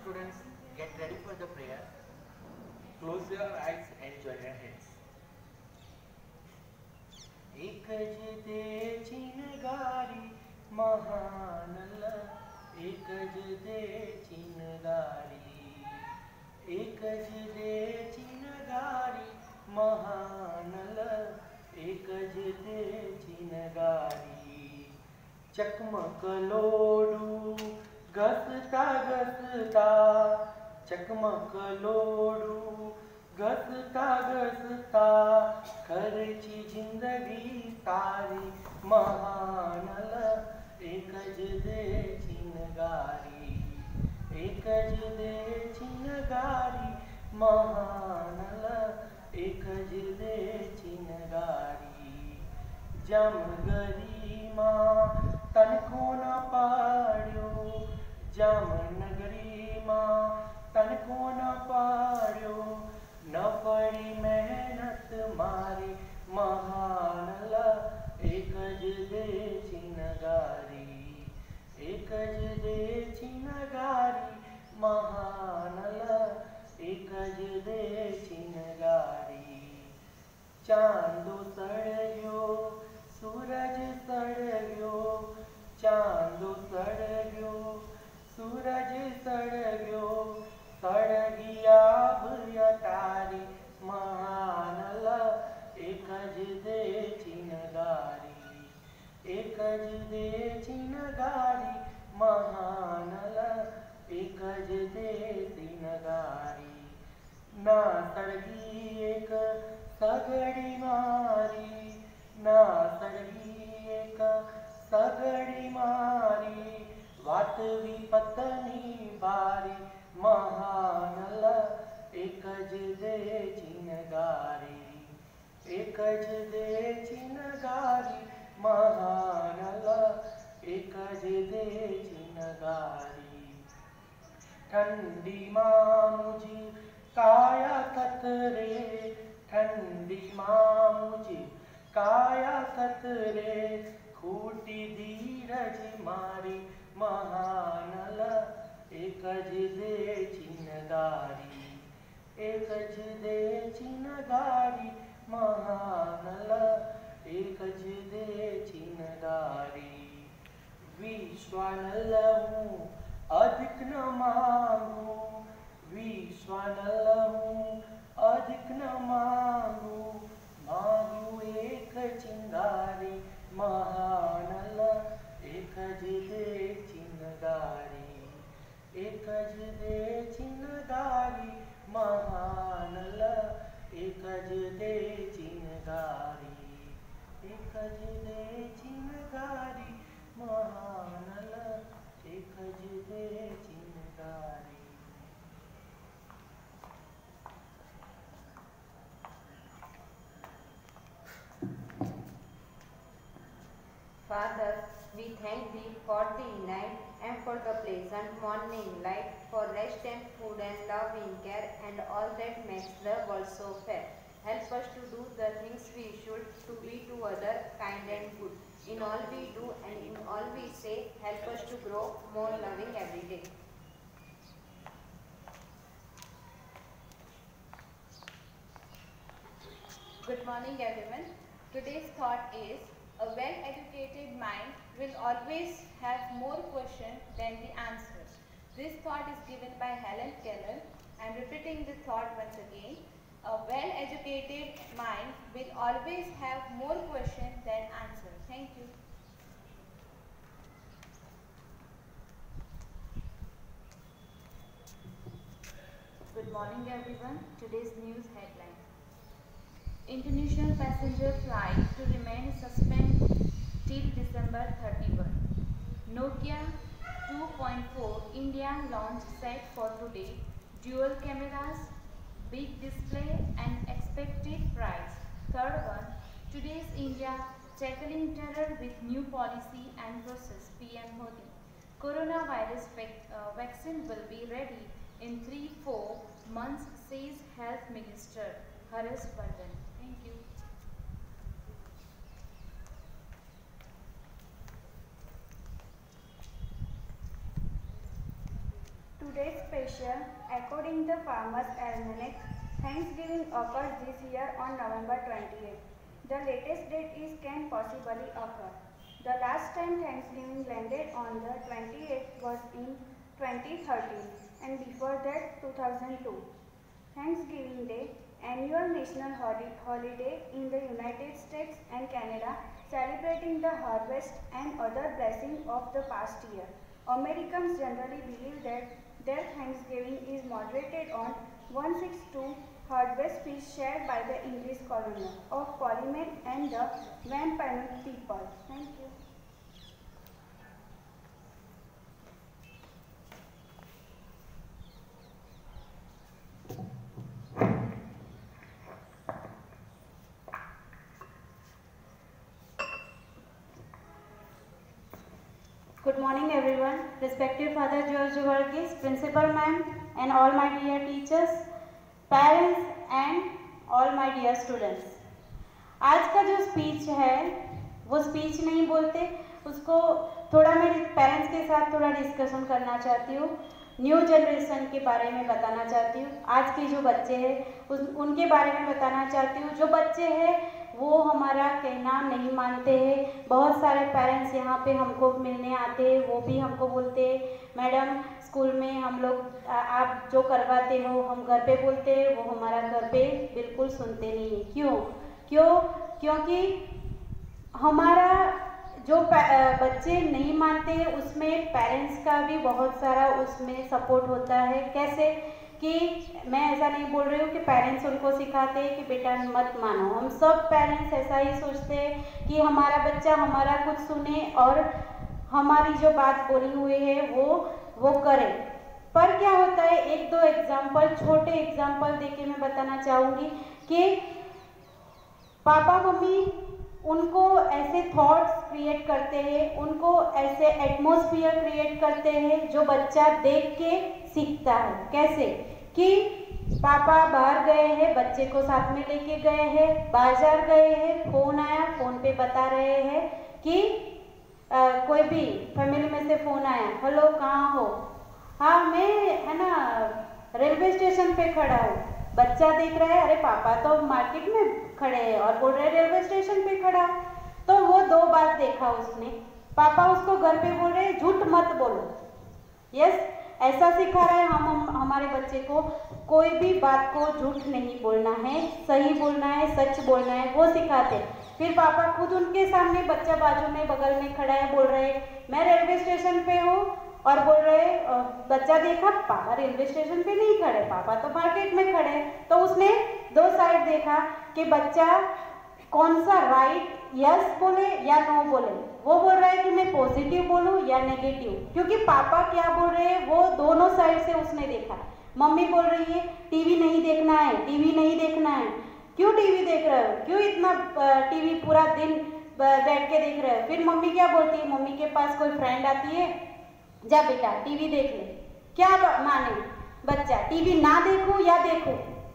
students, get ready for the prayer. Close your eyes and join your hands. एकज दे चिनगारी महानल, एकज दे चिनगारी, एकज दे चिनगारी महानल, एकज दे चिनगारी. चकमक लोडू घसता घसता, चकमक लोडू घसता घसता, खर्ची जिंदगी सारी महानल, एकज दे चिनगारी, एकज दे चिनगारी महानल, एकज दे चिनगारी. जामनगरी मां तनको न पाड्यो, जामनगरी मां तनको न पाड्यो, न पड़ी मेहनत मारी महानल, एकज दे चिनगारी, एकज दे चिनगारी महानल, एकज दे चिनगारी. चांदो सड़ग्यो सूरज सड़ग्यो, चांदो सड़ग्यो सूरज सड़ग्यो, सड़गिया भया तारी महानल, एकज दे चिनगारी, एकज दे चिनगारी महानल, एकज दे चिनगारी. ना सड़गी एक सगड़ी मारी, ना सड़गी एक सगड़ी मारी, वात विपत्नी बारी महानल, एकज दे चिनगारी, एकज दे चिनगारी महानल, एकज दे चिनगारी. ठंडी मां मुझी काया कतरे, ठंडी मां मुझी काया कतरे, खूटी धीरज मारी महानल, एकज दे चिनगारी, एकज दे चिनगारी महानल, एकज दे चिनगारी. विश्वानल हूँ अधिक न मांगू, विश्वानल हूँ अधिक न मांगू, मांगू एक चिंगारी महानल, एकज दे चिनगारी, एकज दे चिनगारी महानल, एकज दे चिनगारी, एकज दे चिनगारी महानल, एकज दे चिनगारी. Father, we thank Thee for the night and for the pleasant morning light, for rest and food and loving care and all that makes the world so fair. Help us to do the things we should, to be to others kind and good. In all we do and in all we say, help us to grow more loving every day. Good morning everyone. Today's thought is, a well-educated mind will always have more questions than the answers. This thought is given by Helen Keller. I am repeating the thought once again. A well-educated mind will always have more questions than answers. Thank you. Good morning everyone. Today's news headline. International passenger flight to remain suspended till December 31. Nokia 2.4 India launch set for today. Dual cameras, big display and expected price. Third one, today's India tackling terror with new policy and process. PM Modi. Coronavirus vaccine will be ready in 3-4 months, says Health Minister Harish Vardhan. Thank you. Today's special, according to Farmers Almanac, Thanksgiving occurs this year on November 28th. The latest date is can possibly occur. The last time Thanksgiving landed on the 28th was in 2013 and before that 2002. Thanksgiving Day, annual national holiday in the United States and Canada, celebrating the harvest and other blessings of the past year. Americans generally believe that their Thanksgiving is moderated on 162 harvest feast shared by the English colonial of Polymath and the Wampanoag people. Thank you. Good morning everyone, respected Father George Varghese, Principal Ma'am and all my dear teachers, parents and all my dear students. आज का जो speech है वो speech नहीं बोलते, उसको थोड़ा मैं पेरेंट्स के साथ थोड़ा डिस्कशन करना चाहती हूँ, न्यू जनरेशन के बारे में बताना चाहती हूँ। आज के जो बच्चे हैं उनके बारे में बताना चाहती हूँ। जो बच्चे हैं वो हमारा कहना नहीं मानते हैं। बहुत सारे पेरेंट्स यहाँ पे हमको मिलने आते हैं, वो भी हमको बोलते हैं मैडम स्कूल में हम लोग आप जो करवाते हो हम घर पे बोलते हैं, वो हमारा घर पे बिल्कुल सुनते नहीं है। क्योंकि हमारा जो बच्चे नहीं मानते उसमें पेरेंट्स का भी बहुत सारा उसमें सपोर्ट होता है। कैसे कि मैं ऐसा नहीं बोल रही हूँ कि पेरेंट्स उनको सिखाते हैं कि बेटा मत मानो, हम सब पेरेंट्स ऐसा ही सोचते हैं कि हमारा बच्चा हमारा कुछ सुने और हमारी जो बात बोली हुई है वो करे। पर क्या होता है, एक दो एग्जाम्पल, छोटे एग्जाम्पल देके मैं बताना चाहूँगी कि पापा मम्मी उनको ऐसे थॉट्स क्रिएट करते हैं, उनको ऐसे एटमॉस्फेयर क्रिएट करते हैं जो बच्चा देख के सीखता है। कैसे कि पापा बाहर गए हैं, बच्चे को साथ में लेके गए हैं, बाजार गए हैं, फोन आया, फोन पे बता रहे हैं कि कोई भी फैमिली में से फोन आया, हेलो कहाँ हो, हाँ मैं है ना रेलवे स्टेशन पे खड़ा हूँ। बच्चा देख रहा है अरे पापा तो मार्केट में खड़े हैं और बोल रहे रेलवे स्टेशन पे खड़ा। तो वो दो बात देखा उसने, पापा उसको घर पे बोल रहे झूठ मत बोलो। यस, ऐसा सिखा रहे हैं हम हमारे बच्चे को, कोई भी बात को झूठ नहीं बोलना है, सही बोलना है, सच बोलना है, वो सिखाते। फिर पापा खुद उनके सामने, बच्चा बाजू में बगल में खड़ा है, बोल रहे मैं रेलवे स्टेशन पे हूँ और बोल रहे बच्चा देखा पापा रेलवे स्टेशन पे नहीं खड़े, पापा तो मार्केट में खड़े। तो उसने दो साइड देखा कि बच्चा कौन सा राइट यस बोले या नो बोले। वो बोल रहा है कि मैं पॉजिटिव बोलूं या नेगेटिव, क्योंकि पापा क्या बोल रहे हैं वो दोनों साइड से उसने देखा। मम्मी बोल रही है टीवी नहीं देखना है, टीवी नहीं देखना है। क्यों टीवी देख रहे हो, क्यों इतना टीवी पूरा दिन बैठ के देख रहे हो। फिर मम्मी क्या बोलती है, मम्मी के पास कोई फ्रेंड आती है, जा बेटा टीवी देख ले। क्या माने बच्चा, टीवी ना देखो या देखो,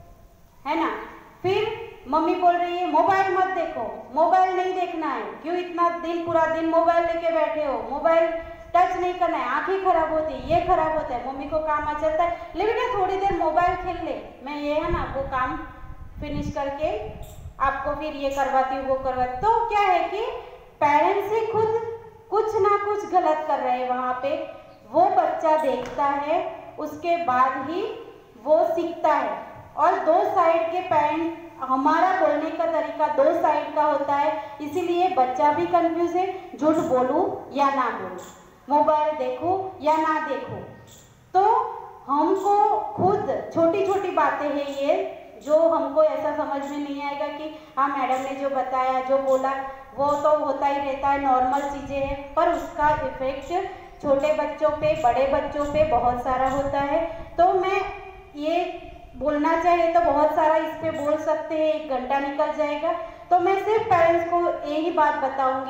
है ना। फिर मम्मी बोल रही है मोबाइल मत देखो, मोबाइल नहीं देखना है, क्यों इतना दिन पूरा दिन मोबाइल लेके बैठे हो, मोबाइल टच नहीं करना है, आंखें खराब होती है, ये खराब होता है। मम्मी को काम आ जाता है, ले बेटा थोड़ी देर मोबाइल खेल ले, मैं ये है ना वो काम फिनिश करके आपको फिर ये करवाती हूँ वो करवाती। तो क्या है कि पेरेंट्स ही खुद कुछ ना कुछ गलत कर रहे हैं वहाँ पे। वो बच्चा देखता है, उसके बाद ही वो सीखता है। और दो साइड के पेरेंट, हमारा बोलने का तरीका दो साइड का होता है, इसीलिए बच्चा भी कंफ्यूज है, झूठ बोलूं या ना बोलूं, मोबाइल देखूं या ना देखूं। तो हमको खुद छोटी छोटी बातें हैं ये जो हमको ऐसा समझ में नहीं आएगा कि हाँ मैडम ने जो बताया जो बोला वो तो होता ही रहता है, नॉर्मल चीज़ें हैं, पर उसका इफेक्ट छोटे बच्चों पे बड़े बच्चों पे बहुत सारा होता है। तो मैं ये बोलना चाहिए तो बहुत सारा इस पे बोल सकते हैं, 1 घंटा निकल जाएगा। तो मैं सिर्फ पेरेंट्स को यही बात बताऊंगी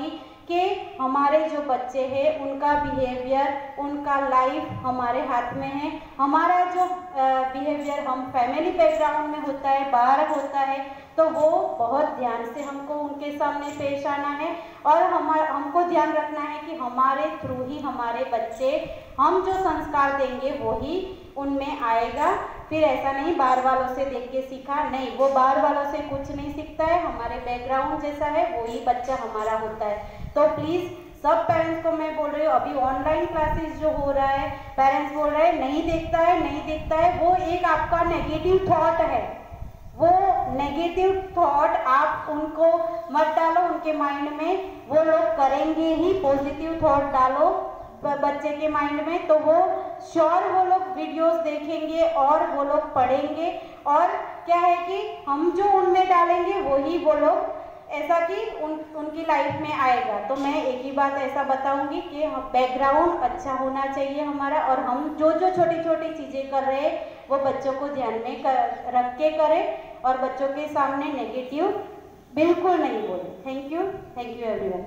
कि हमारे जो बच्चे हैं उनका बिहेवियर, उनका लाइफ हमारे हाथ में है। हमारा जो बिहेवियर हम फैमिली बैकग्राउंड में होता है, बाहर होता है, तो वो बहुत ध्यान से हमको उनके सामने पेश आना है और हमको ध्यान रखना है कि हमारे थ्रू ही हमारे बच्चे, हम जो संस्कार देंगे वही उनमें आएगा। फिर ऐसा नहीं बाहर वालों से देख के सीखा, नहीं, वो बाहर वालों से कुछ नहीं सीखता है, हमारे बैकग्राउंड जैसा है वही बच्चा हमारा होता है। तो प्लीज़ सब पेरेंट्स को मैं बोल रही हूँ, अभी ऑनलाइन क्लासेस जो हो रहा है, पेरेंट्स बोल रहे हैं नहीं देखता है, नहीं देखता है, वो एक आपका नेगेटिव थॉट है। वो नेगेटिव थॉट आप उनको मत डालो उनके माइंड में, वो लोग करेंगे ही। पॉजिटिव थॉट डालो बच्चे के माइंड में, तो वो श्योर वो लोग वीडियोस देखेंगे और वो लोग पढ़ेंगे। और क्या है कि हम जो उनमें डालेंगे वही वो लोग ऐसा कि उनकी लाइफ में आएगा। तो मैं एक ही बात ऐसा बताऊंगी कि बैकग्राउंड अच्छा होना चाहिए हमारा, और हम जो जो छोटी छोटी चीज़ें कर रहे हैं वो बच्चों को ध्यान में रख के करें और बच्चों के सामने नेगेटिव बिल्कुल नहीं बोले। Thank you everyone.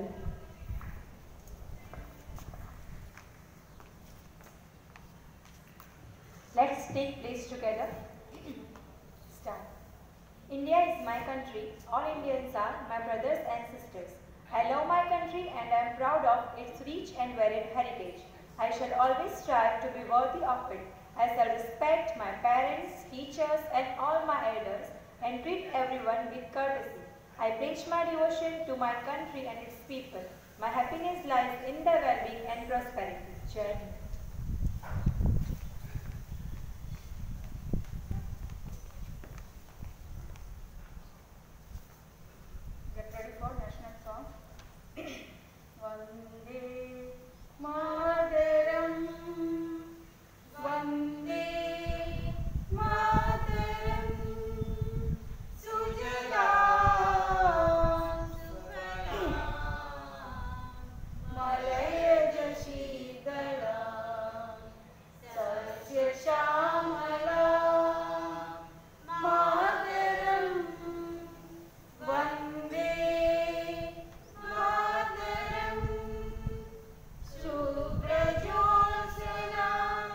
Let's take place together. Start. India is my country. All Indians are my brothers and sisters. I love my country and I am proud of its rich and varied heritage. I shall always strive to be worthy of it. I shall respect my parents, teachers and all my elders and treat everyone with courtesy. I pledge my devotion to my country and its people. My happiness lies in their well-being and prosperity. Jai Hind. Get ready for national song. Vande Mataram, Vande Mataram, Sujalam Sufalam, Malayaj Sheetalam, Sasya Shamalam, Mataram, Vande Mataram, Suprajyotsnam,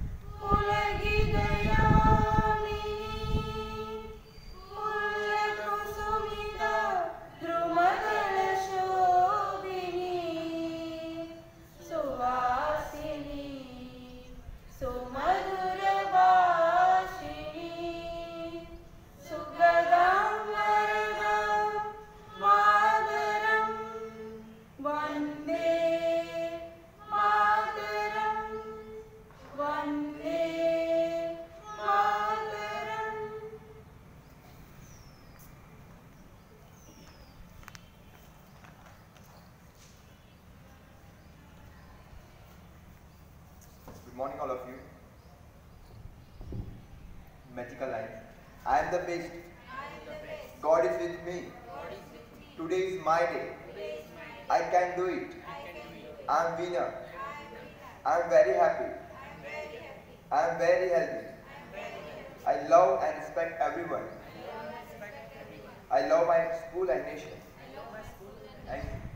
Pulagidayamini, Pullakusumita, Drumadala Shobhini, Suvasini, Sumadhuravashini, Sugadam Varadam Madaram, Vande Mataram, Vande Mataram. Good morning, all of you. Magical line. I am the best. God is with me. Today is my day. I can do it. I am winner. I am very happy. I am very healthy. I love and respect everyone. I love my school and nation. Thank you.